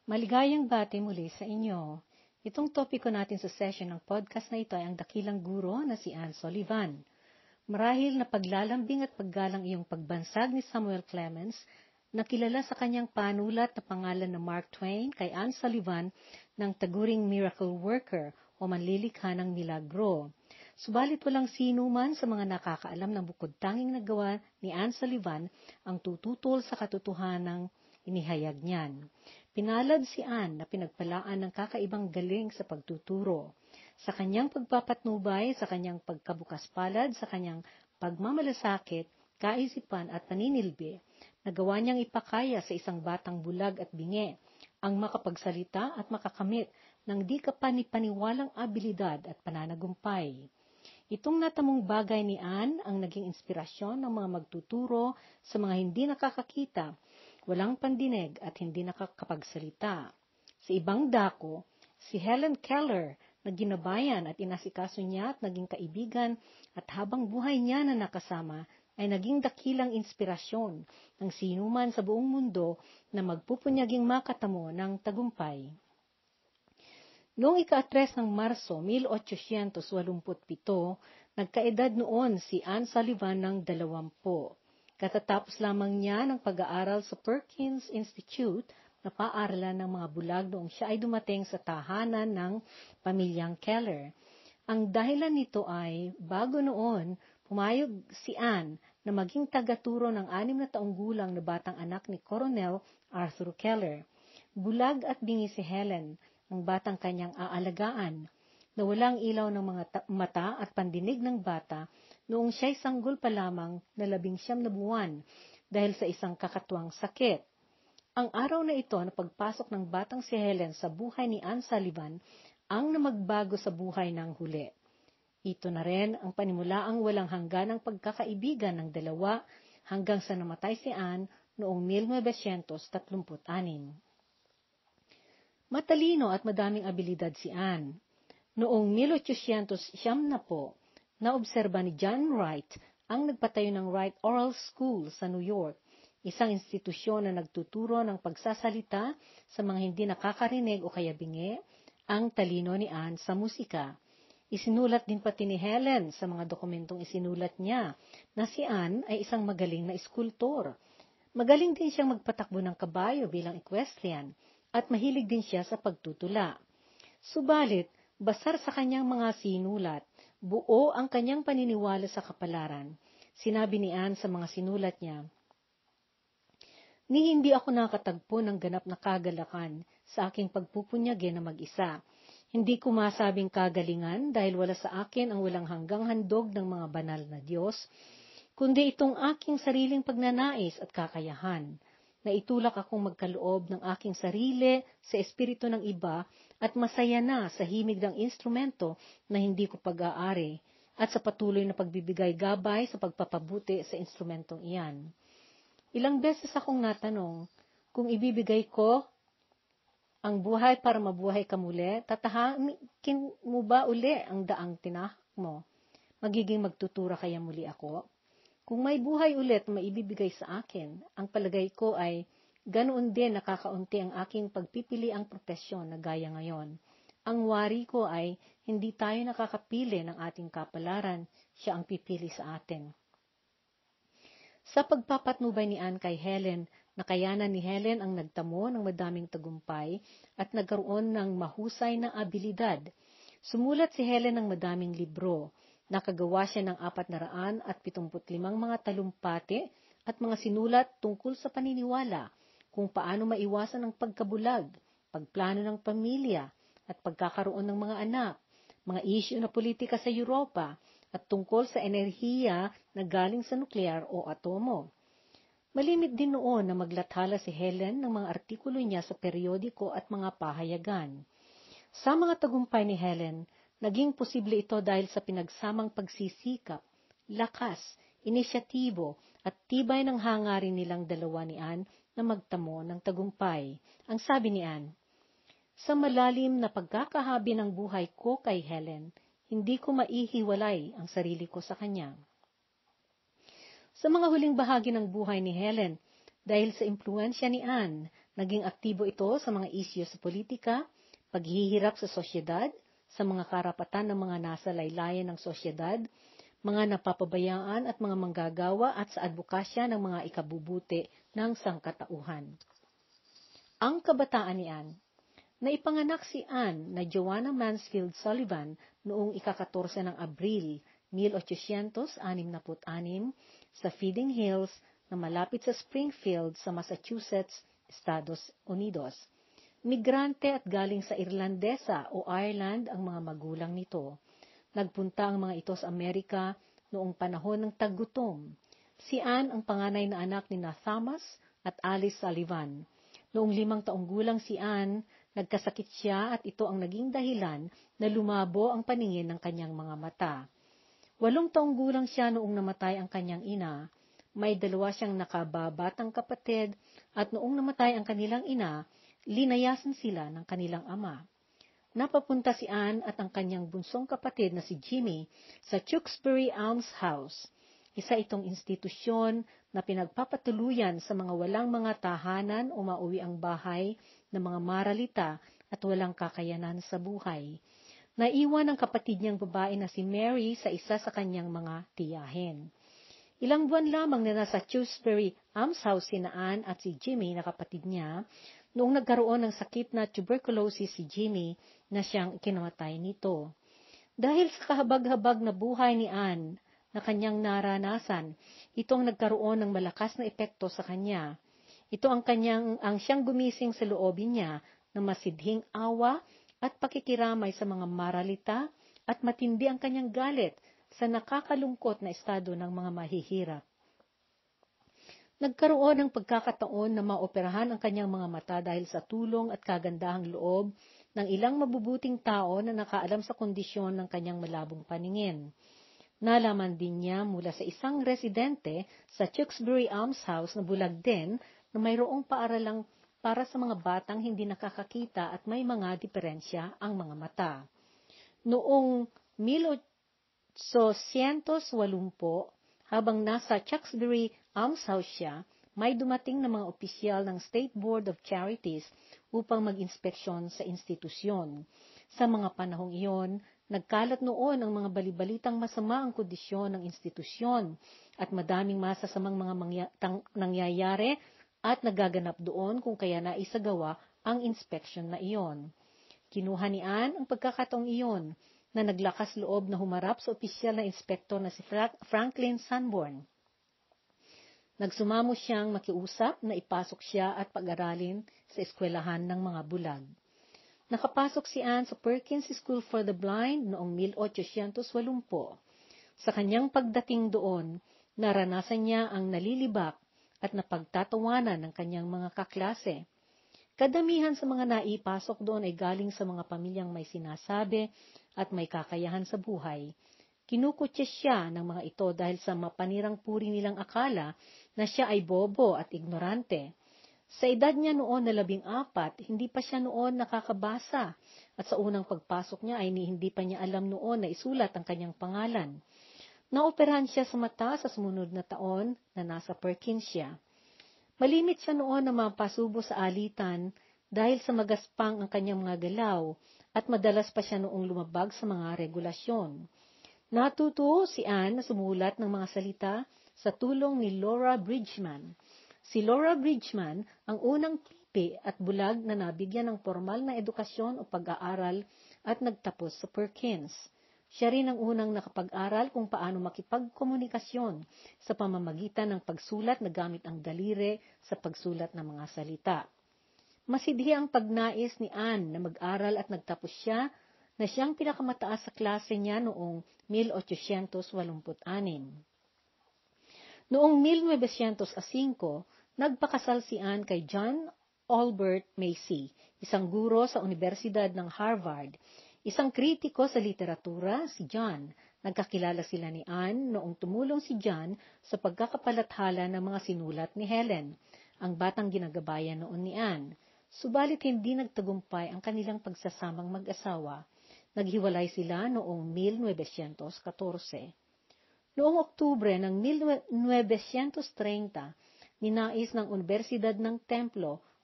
Maligayang bati muli sa inyo. Itong topiko natin sa session ng podcast na ito ay ang dakilang guro na si Anne Sullivan. Marahil na paglalambing at paggalang iyong pagbansag ni Samuel Clemens na kilala sa kanyang panulat na pangalan na Mark Twain kay Anne Sullivan ng taguring miracle worker o manlilikha ng milagro. Subalit walang sino man sa mga nakakaalam ng bukod tanging nagawa ni Anne Sullivan ang tututol sa katotohanang inihayag niyan. Pinalad si Anne na pinagpalaan ng kakaibang galing sa pagtuturo. Sa kanyang pagpapatnubay, sa kanyang pagkabukas palad, sa kanyang pagmamalasakit, kaisipan at paninilbi, nagawa niyang ipakaya sa isang batang bulag at bingi ang makapagsalita at makakamit ng di kapani-paniwalang abilidad at pananagumpay. Itong natamong bagay ni Anne ang naging inspirasyon ng mga magtuturo sa mga hindi nakakakita, walang pandinig at hindi nakakapagsalita. Sa ibang dako, si Helen Keller na ginabayan at inasikaso niya at naging kaibigan at habang buhay niya na nakasama ay naging dakilang inspirasyon ng sinuman sa buong mundo na magpupunyaging makatamo ng tagumpay. Noong ika-3 ng Marso 1887, nagkaedad noon si Anne Sullivan ng 20. Katatapos lamang niya ng pag-aaral sa Perkins Institute na paaralan ng mga bulag noong siya ay dumating sa tahanan ng pamilyang Keller. Ang dahilan nito ay, bago noon, pumayag si Anne na maging tagaturo ng 6 na taong gulang na batang anak ni Colonel Arthur Keller. Bulag at bingi si Helen, ang batang kanyang aalagaan, na walang ilaw ng mga mata at pandinig ng bata noong siya'y sanggol pa lamang na 19 na buwan dahil sa isang kakatuwang sakit. Ang araw na ito na pagpasok ng batang si Helen sa buhay ni Anne Sullivan ang namagbago sa buhay ng huli. Ito na rin ang panimulaang walang hangganang pagkakaibigan ng dalawa hanggang sa namatay si Anne noong 1936. Matalino at madaming abilidad si Anne. Noong 1870 naobserba ni John Wright ang nagpatayo ng Wright Oral School sa New York, isang institusyon na nagtuturo ng pagsasalita sa mga hindi nakakarinig o kaya bingi, ang talino ni Anne sa musika. Isinulat din pati ni Helen sa mga dokumentong isinulat niya na si Anne ay isang magaling na eskultor. Magaling din siyang magpatakbo ng kabayo bilang equestrian at mahilig din siya sa pagtutula. Subalit, basar sa kanyang mga sinulat, buo ang kanyang paniniwala sa kapalaran. Sinabi ni Anne sa mga sinulat niya, "Ni hindi ako nakatagpo ng ganap na kagalakan sa aking pagpupunyagi na mag-isa. Hindi ko masabing kagalingan dahil wala sa akin ang walang hanggang handog ng mga banal na Diyos, kundi itong aking sariling pagnanais at kakayahan. Naitulak akong magkaloob ng aking sarili sa espiritu ng iba at masaya na sa himig ng instrumento na hindi ko pag-aari at sa patuloy na pagbibigay gabay sa pagpapabuti sa instrumentong iyan. Ilang beses akong natanong, kung ibibigay ko ang buhay para mabuhay ka muli, tatahakin mo ba uli ang daang tinahak mo? Magiging magtutura kaya muli ako? Kung may buhay ulit na maibibigay sa akin, ang palagay ko ay ganoon din nakakaunti ang aking pagpipili ang propesyon na gaya ngayon. Ang wari ko ay hindi tayo nakakapili ng ating kapalaran, siya ang pipili sa atin." Sa pagpapatnubay ni Anne kay Helen, nakayanan ni Helen ang nagtamo ng madaming tagumpay at nagkaroon ng mahusay na abilidad. Sumulat si Helen ng madaming libro. Nakagawa siya ng 475 mga talumpati at mga sinulat tungkol sa paniniwala, kung paano maiwasan ang pagkabulag, pagplano ng pamilya, at pagkakaroon ng mga anak, mga isyu na politika sa Europa, at tungkol sa enerhiya na galing sa nuklear o atomo. Malimit din noon na maglathala si Helen ng mga artikulo niya sa periodiko at mga pahayagan. Sa mga tagumpay ni Helen, naging posible ito dahil sa pinagsamang pagsisikap, lakas, inisyatibo, at tibay ng hangarin nilang dalawa ni Anne na magtamo ng tagumpay. Ang sabi ni Anne, "Sa malalim na pagkakahabi ng buhay ko kay Helen, hindi ko maihiwalay ang sarili ko sa kanya." Sa mga huling bahagi ng buhay ni Helen, dahil sa impluensya ni Anne, Naging aktibo ito sa mga isyu sa politika, paghihirap sa sosyedad, sa mga karapatan ng mga nasa laylayan ng sosyedad, mga napapabayaan at mga manggagawa at sa advokasya ng mga ikabubuti ng sangkatauhan. Ang kabataan ni Anne. Naipanganak si Anne na Joanna Mansfield Sullivan noong ika-14 ng Abril 1866 sa Feeding Hills na malapit sa Springfield sa Massachusetts, Estados Unidos. Migrante at galing sa Irlandesa o Ireland ang mga magulang nito. Nagpunta ang mga ito sa Amerika noong panahon ng taggutom. Si Anne ang panganay na anak ni Thomas at Alice Sullivan. Noong 5 taong gulang si Anne, nagkasakit siya at ito ang naging dahilan na lumabo ang paningin ng kanyang mga mata. 8 taong gulang siya noong namatay ang kanyang ina. May 2 siyang nakababatang kapatid at noong namatay ang kanilang ina, linayasan sila ng kanilang ama. Napapunta si Anne at ang kanyang bunsong kapatid na si Jimmy sa Tewksbury Almshouse. Isa itong institusyon na pinagpapatuluyan sa mga walang mga tahanan o mauwi ang bahay ng mga maralita at walang kakayanan sa buhay. Naiwan ang kapatid niyang babae na si Mary sa isa sa kanyang mga tiyahin. Ilang buwan lamang na nasa Tewksbury Almshouse si Anne at si Jimmy na kapatid niya, noong nagkaroon ng sakit na tuberculosis si Jimmy na siyang kinamatay nito. Dahil sa kahabag-habag na buhay ni Anne na kanyang naranasan, itong nagkaroon ng malakas na epekto sa kanya. Ito ang siyang gumising sa loobin niya ng masidhing awa at pakikiramay sa mga maralita at matindi ang kanyang galit sa nakakalungkot na estado ng mga mahihirap. Nagkaroon ng pagkakataon na maoperahan ang kanyang mga mata dahil sa tulong at kagandahang loob ng ilang mabubuting tao na nakaalam sa kondisyon ng kanyang malabong paningin. Nalaman din niya mula sa isang residente sa Tewksbury Almshouse na bulag din na mayroong paaralang para sa mga batang hindi nakakakita at may mga diferensya ang mga mata. Noong 1880, habang nasa Tewksbury Almshouse siya, may dumating na mga opisyal ng State Board of Charities upang mag-inspeksyon sa institusyon. Sa mga panahong iyon, nagkalat noon ang mga balibalitang masama ang kondisyon ng institusyon at madaming masasamang mga nangyayari at nagaganap doon kung kaya naisagawa ang inspeksyon na iyon. Kinuha ni Anne ang pagkakataong iyon na naglakas loob na humarap sa opisyal na inspektor na si Franklin Sanborn. Nagsumamo siyang makiusap na ipasok siya at pag-aralin sa eskwelahan ng mga bulag. Nakapasok si Anne sa Perkins School for the Blind noong 1880. Sa kanyang pagdating doon, naranasan niya ang nalilibak at napagtatawanan ng kanyang mga kaklase. Kadamihan sa mga naipasok doon ay galing sa mga pamilyang may sinasabi at may kakayahan sa buhay. Kinukutya siya ng mga ito dahil sa mapanirang puri nilang akala na siya ay bobo at ignorante. Sa edad niya noon na 14, hindi pa siya noon nakakabasa at sa unang pagpasok niya ay hindi pa niya alam noon na isulat ang kanyang pangalan. Naoperahan siya sa mata sa sumunod na taon na nasa Perkins siya. Malimit siya noon na mapasubo sa alitan dahil sa magaspang ang kanyang mga galaw at madalas pa siya noong lumabag sa mga regulasyon. Natuto si Anne na sumulat ng mga salita sa tulong ni Laura Bridgman. Si Laura Bridgman ang unang pipi at bulag na nabigyan ng formal na edukasyon o pag-aaral at nagtapos sa Perkins. Siya rin ang unang nakapag-aral kung paano makipagkomunikasyon sa pamamagitan ng pagsulat na gamit ang daliri sa pagsulat ng mga salita. Masidhi ang pagnais ni Anne na mag-aral at nagtapos siya na siyang pinakamataas sa klase niya noong 1886. Noong 1905, nagpakasal si Anne kay John Albert Macy, isang guro sa Universidad ng Harvard. Isang kritiko sa literatura, si John. Nagkakilala sila ni Anne noong tumulong si John sa pagkakapalathala ng mga sinulat ni Helen, ang batang ginagabayan noon ni Anne. Subalit hindi nagtagumpay ang kanilang pagsasamang mag-asawa. Naghiwalay sila noong 1914. Noong Oktubre ng 1930, ninais ng Universidad ng Templo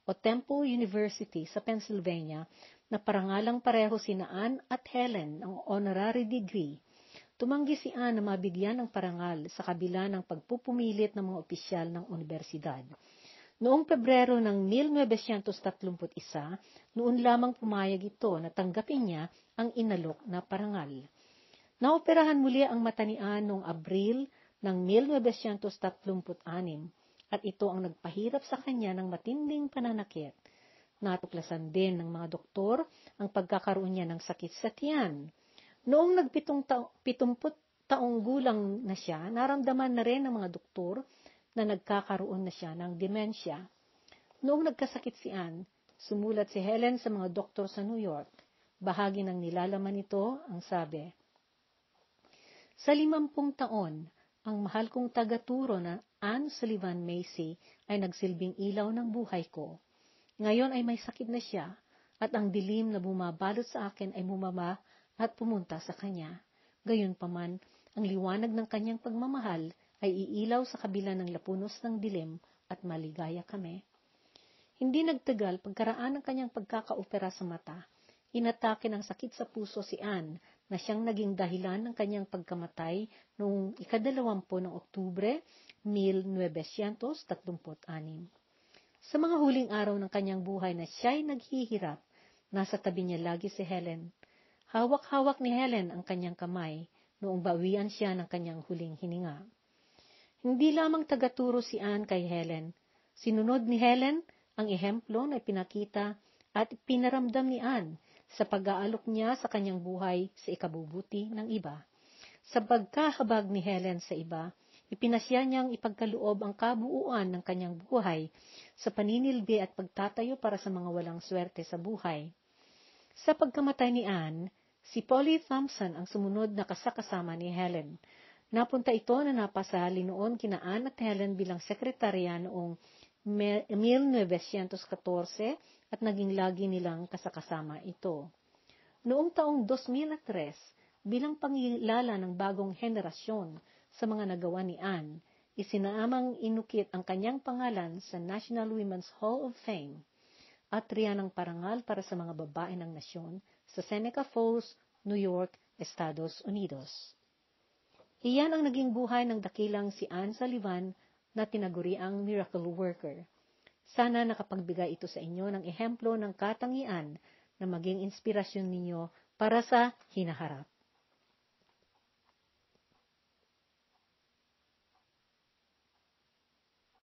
o Temple University sa Pennsylvania na parangalang pareho sina Anne at Helen ng honorary degree. Tumanggi si Anne na mabigyan ng parangal sa kabila ng pagpupumilit ng mga opisyal ng universidad. Noong Pebrero ng 1931, noon lamang pumayag ito na tanggapin niya ang inalok na parangal. Naoperahan muli ang mata ni Anne noong Abril ng 1936 at ito ang nagpahirap sa kanya ng matinding pananakit. Natuklasan din ng mga doktor ang pagkakaroon niya ng sakit sa tiyan. Noong nag-70 taong gulang na siya, naramdaman na rin ng mga doktor na nagkakaroon na siya ng demensya. Noong nagkasakit si Anne, sumulat si Helen sa mga doktor sa New York. Bahagi ng nilalaman nito ang sabi, "Sa 50 taon, ang mahal kong tagaturo na Anne Sullivan Macy ay nagsilbing ilaw ng buhay ko. Ngayon ay may sakit na siya at ang dilim na bumabalot sa akin ay bumaba at pumunta sa kanya. Gayunpaman, ang liwanag ng kanyang pagmamahal ay iilaw sa kabila ng lapunos ng dilim at maligaya kami." Hindi nagtagal pagkaraan ng kanyang pagkakaopera sa mata, inatake ng sakit sa puso si Anne na siyang naging dahilan ng kanyang pagkamatay noong 20 ng Oktubre, 1936. Sa mga huling araw ng kanyang buhay na siya'y naghihirap, nasa tabi niya lagi si Helen. Hawak-hawak ni Helen ang kanyang kamay noong bawian siya ng kanyang huling hininga. Hindi lamang tagaturo si Anne kay Helen. Sinunod ni Helen ang ehemplo na ipinakita at pinaramdam ni Anne sa pag-aalok niya sa kanyang buhay sa ikabubuti ng iba. Sa pagkahabag ni Helen sa iba, ipinasya niyang ipagkaloob ang kabuuan ng kanyang buhay sa paninilbi at pagtatayo para sa mga walang swerte sa buhay. Sa pagkamatay ni Anne, si Polly Thompson ang sumunod na kasakasama ni Helen. Napunta ito na napasali noon kina Anne at Helen bilang sekretarya noong 1914 at naging lagi nilang kasakasama ito. Noong taong 2003, bilang pangilala ng bagong henerasyon sa mga nagawa ni Anne, isinaamang inukit ang kanyang pangalan sa National Women's Hall of Fame at riyan ang parangal para sa mga babae ng nasyon sa Seneca Falls, New York, Estados Unidos. Iyan ang naging buhay ng dakilang si Anne Sullivan na tinaguriang miracle worker. Sana nakapagbigay ito sa inyo ng ehemplo ng katangian na maging inspirasyon ninyo para sa hinaharap.